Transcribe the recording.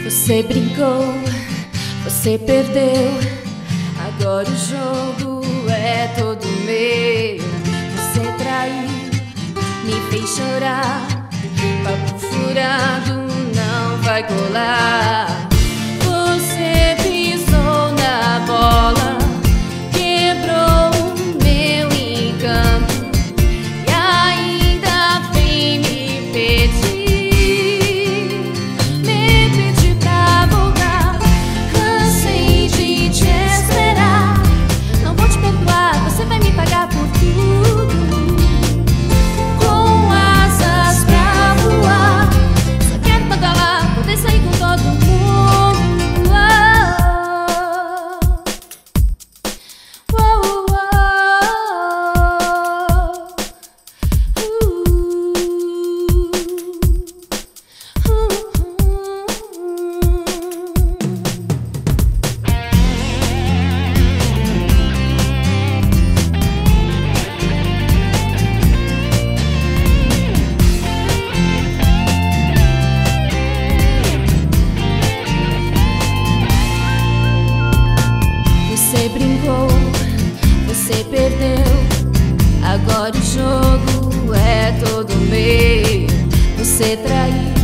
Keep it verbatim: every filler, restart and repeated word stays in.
Você brincou, você perdeu, agora o jogo é todo meu. Você traiu, me fez chorar, papo furado não vai colar. Você pisou na bola, quebrou o meu encanto e ainda vem me pedir. Você brincou, você perdeu, agora o jogo é todo meu. Você traiu,